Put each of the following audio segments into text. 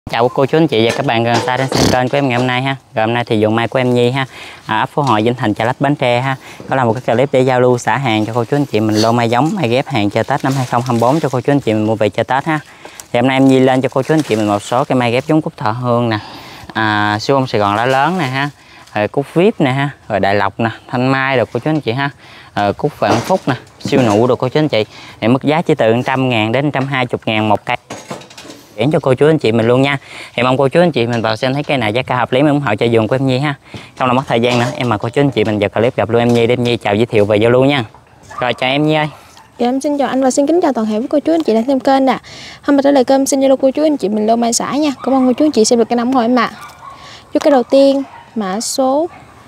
Chào cô chú anh chị và các bạn gần xa đến xem kênh của em ngày hôm nay ha. Rồi hôm nay thì vườn mai của em Nhi ha, ấp Phú Hội, Vĩnh Thành, Chợ Lách, Bến Tre ha, có là một cái clip để giao lưu xả hàng cho cô chú anh chị mình lô mai giống, mai ghép hàng cho Tết năm 2024 cho cô chú anh chị mình mua về cho Tết ha. Thì hôm nay em Nhi lên cho cô chú anh chị mình một số cái mai ghép giống cúc thọ hương nè, siêu bông Sài Gòn lá lớn nè ha, rồi cúc vip nè ha, rồi đại lộc nè, thanh mai được cô chú anh chị ha, cúc vạn phúc nè, siêu nụ được cô chú anh chị. Thì mức giá chỉ từ 100.000 đến 120.000 một cây cho cô chú anh chị mình luôn nha. Thì mong cô chú anh chị mình vào xem thấy cây này giá cả hợp lý mình ủng hộ cho vườn của em Nhi ha. Không làm mất thời gian nữa, em mời cô chú anh chị mình vào clip gặp luôn em Nhi để em Nhi chào giới thiệu về giao lưu nha. Rồi chào em Nhi ơi. Dạ, em xin chào anh và xin kính chào toàn thể với cô chú anh chị đang xem kênh nè. Hôm nay trả lời kênh xin giao lưu cô chú anh chị mình lô mai xả nha. Cảm ơn cô chú anh chị xem được kênh ủng hộ em ạ. Chú cái đầu tiên mã số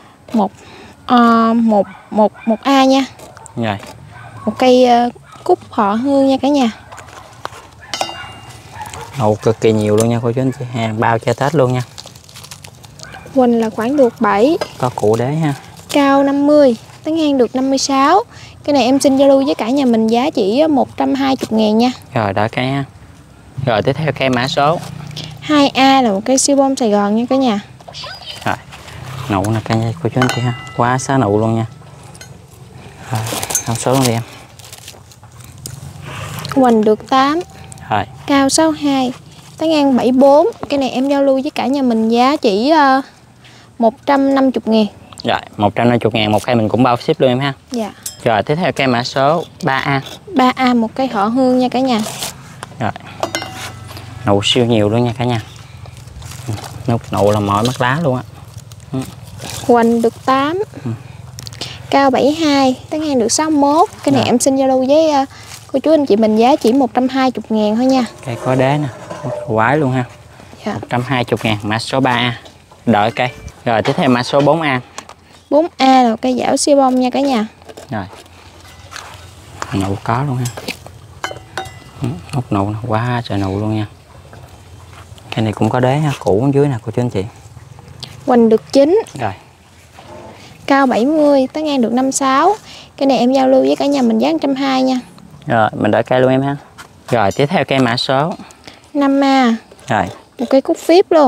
1A nha. Rồi. Một cây cúc họ hương nha cả nhà. Nụ cực kỳ nhiều luôn nha cô chú anh chị, hàng bao cho Tết luôn nha. Quỳnh là khoảng được 7. Có củ đế ha. Cao 50, tán ngang được 56. Cái này em xin giao lưu với cả nhà mình giá chỉ 120.000 nha. Rồi đợi cây ha. Rồi tiếp theo cây mã số 2A là một cây siêu bông Sài Gòn nha cả nhà. Rồi. Nụ nè cây cô chú anh chị ha. Quá xá nụ luôn nha. Rồi, thông số luôn đi em. Quỳnh được 8. Rồi. Cao 62, tán ngang 74. Cái này em giao lưu với cả nhà mình giá chỉ 150.000. Rồi 150.000 một cây mình cũng bao ship luôn em ha. Dạ. Rồi tiếp theo cây mã số 3A. 3A một cây họ hương nha cả nhà. Rồi. Nụ siêu nhiều luôn nha cả nhà. Nụ là mỏi mắt lá luôn á. Quỳnh được 8. Cao 72, tán ngang được 61. Cái này em xin giao lưu với cô chú anh chị mình giá chỉ 120.000 thôi nha. Cây có đế nè, quái luôn ha. Dạ. 120.000 mã số 3A. Đợi cây. Rồi tiếp theo mã số 4A. 4A là cây dảo siêu bông nha cả nhà. Rồi. Nụ có luôn ha. Hút nụ nè, quá trời nụ luôn nha. Cây này cũng có đế ha, củ ở dưới nè cô chú anh chị. Quỳnh được 9. Rồi. Cao 70, tán ngang được 56. Cái này em giao lưu với cả nhà mình giá 120 nha. Rồi, mình đợi cây luôn em ha. Rồi, tiếp theo cây mã số 5A. Rồi. Một cây cúc phíp luôn.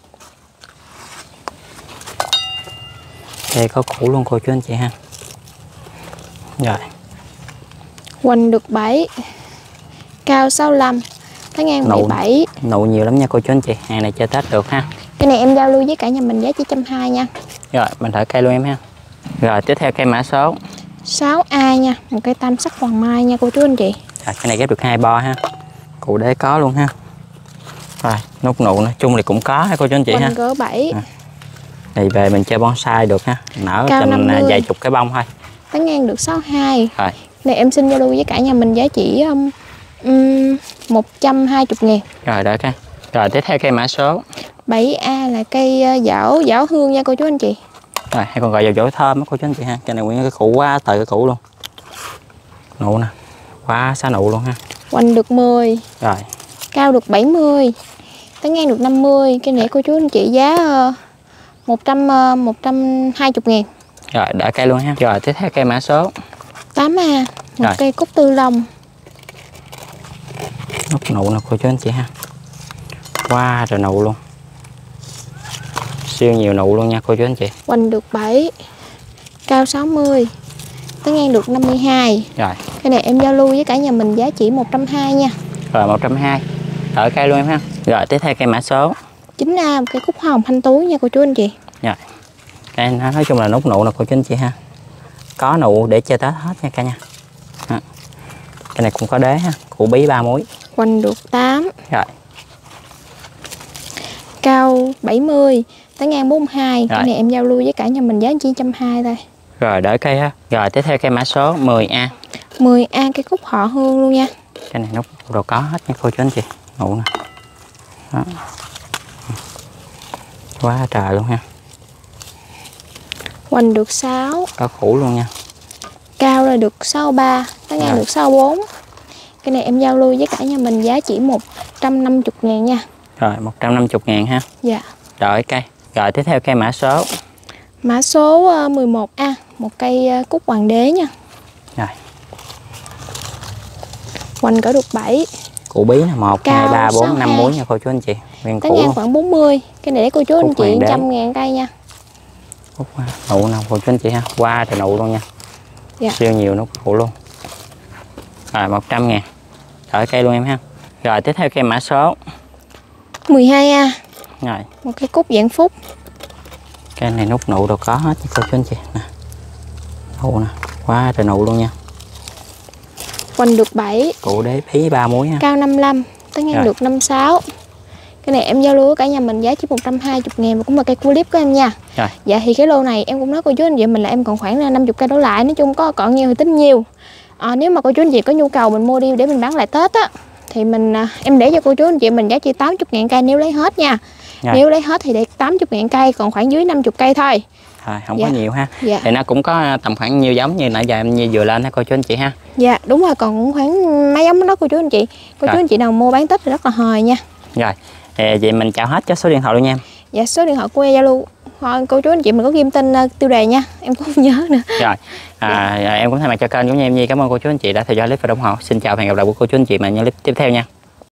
Cây có củ luôn cô chú anh chị ha. Rồi. Quỳnh được 7. Cao 65, tán ngang 17. Nụ nhiều lắm nha cô chú anh chị. Hàng này chơi Tết được ha. Cái này em giao lưu với cả nhà mình giá chỉ 120 nha. Rồi, mình đợi cây luôn em ha. Rồi, tiếp theo cây mã số 6A nha, một cây tam sắc hoàng mai nha cô chú anh chị. Rồi, cái này ghép được 2 bo ha. Cụ đế có luôn ha. Rồi, nút nụ nói chung thì cũng có ha cô chú anh chị ha. Cỡ 7. Này về mình chơi bonsai được ha. Nở Cao tầm 50. vài chục cái bông thôi. Tán ngang được 62. Rồi. Này em xin giao lưu với cả nhà mình giá chỉ 120.000. Rồi đợi cây. Rồi tiếp theo cây mã số 7A là cây dảo hương nha cô chú anh chị. Rồi, hay còn gọi dầu dổi thơm á cô chú anh chị ha. Cây này nguyên cái củ quá trời cái củ luôn. Nụ nè. Quá xá nụ luôn ha. Quỳnh được 10. Rồi. Cao được 70. Tán ngang được 50. Cái này cô chú anh chị giá 120.000. Rồi, đợi cây luôn ha. Rồi, tiếp theo cây mã số 8A. Một rồi. cây cúc tư lông. Nút nụ nè cô chú anh chị ha. Quá trời nụ luôn. Siêu nhiều nụ luôn nha cô chú anh chị. Quỳnh được 7. Cao 60. Tán ngang được 52. Rồi. Cái này em giao lưu với cả nhà mình giá chỉ 120 nha. Rồi 120. Đợi cây luôn em ha. Rồi tiếp theo cây mã số 9A, một cây cúc hồng thanh tú nha cô chú anh chị. Rồi. Cây nói chung là nút nụ nè cô chú anh chị ha. Có nụ để chơi Tết hết nha cả nhà. Đó. Cái này cũng có đế ha, củ bí 3 múi. Quỳnh được 8. Rồi. Cao 70, tán ngang 42. Rồi. Cái này em giao lưu với cả nhà mình giá chỉ 120 thôi. Rồi đợi cây ha. Rồi tiếp theo cây mã số 10A. 10A cây cúc họ hương luôn nha. Cái này nút đồ có hết nha cô chú anh chị. Nụ nè. Đó. Quá trời luôn ha. Quỳnh được 6. Có củ luôn nha. Cao là được 63, tán ngang được 64. Cái này em giao lưu với cả nhà mình giá chỉ 150.000 nha. Rồi 150.000 ha. Dạ. Đợi cây. Rồi tiếp theo cây mã số Mã số 11A, một cây cúc hoàng đế nha. Rồi. Quỳnh cỡ được 7. Củ bí là 1, 2, 3, 4, 5 múi nha cô chú anh chị. Nguyên Tán củ ngang luôn. khoảng 40. Cái này để cô chú anh Cúc chị hoàng đế. 100.000 cây nha. Cúc nụ nào cô chú anh chị ha, qua trời nụ luôn nha. Dạ. Siêu nhiều nụ nụ luôn. Rồi 100.000. Đợi cây luôn em ha. Rồi tiếp theo cây mã số 12A. rồi. Một cái cúc dạng phúc. Cây này nút nụ đâu có hết nha cô chú anh chị nè. Nụ nè, quá trời nụ luôn nha. Hoành được 7. Cụ đế phí 3 muối ha. Cao 55. Tán ngang Rồi. được 56. Cái này em giao lưu với cả nhà mình giá chỉ 120.000 và cũng là cây clip của em nha. Rồi. Dạ thì cái lô này em cũng nói cô chú anh chị mình là em còn khoảng là 50 cây đổ lại. Nói chung có còn nhiều thì tính nhiều. Nếu mà cô chú anh chị có nhu cầu mình mua đi để mình bán lại Tết á, thì em để cho cô chú anh chị mình giá chỉ 80.000 cây nếu lấy hết nha. Rồi. Nếu lấy hết thì để 80.000 cây, còn khoảng dưới 50 cây thôi. Rồi, không Dạ. có nhiều ha. Dạ. Thì nó cũng có tầm khoảng nhiều giống như nãy giờ em như vừa lên ha cô chú anh chị ha. Dạ đúng rồi, còn cũng khoảng mấy giống đó cô chú anh chị. Cô Rồi. chú anh chị nào mua bán Tết thì rất là hời nha. Rồi, vậy mình chào hết cho số điện thoại luôn nha em. Dạ số điện thoại của em Zalo. Thôi cô chú anh chị mình có ghim tên tiêu đề nha, em cũng không nhớ nữa. Rồi, em cũng thay mặt cho kênh của em Nhi, cảm ơn cô chú anh chị đã theo dõi clip và ủng hộ. Xin chào và hẹn gặp lại của cô chú anh chị mà những clip tiếp theo nha.